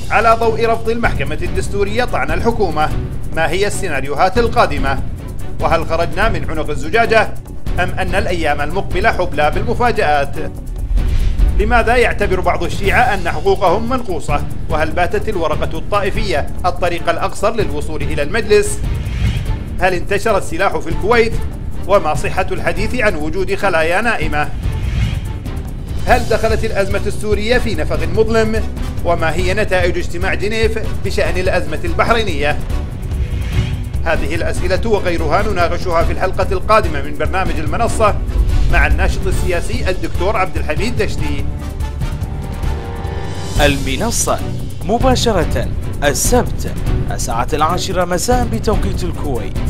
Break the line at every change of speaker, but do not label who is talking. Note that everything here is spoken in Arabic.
على ضوء رفض المحكمة الدستورية طعن الحكومة، ما هي السيناريوهات القادمة؟ وهل خرجنا من عنق الزجاجة أم أن الأيام المقبلة حبلى بالمفاجآت؟ لماذا يعتبر بعض الشيعة أن حقوقهم منقوصة؟ وهل باتت الورقة الطائفية الطريق الأقصر للوصول إلى المجلس؟ هل انتشر السلاح في الكويت؟ وما صحة الحديث عن وجود خلايا نائمة؟ هل دخلت الأزمة السورية في نفق مظلم؟ وما هي نتائج اجتماع جنيف بشأن الأزمة البحرينية؟ هذه الأسئلة وغيرها نناقشها في الحلقة القادمة من برنامج المنصة مع الناشط السياسي الدكتور عبد الحميد دشتي.
المنصة مباشرة السبت 10:10 مساء بتوقيت الكويت.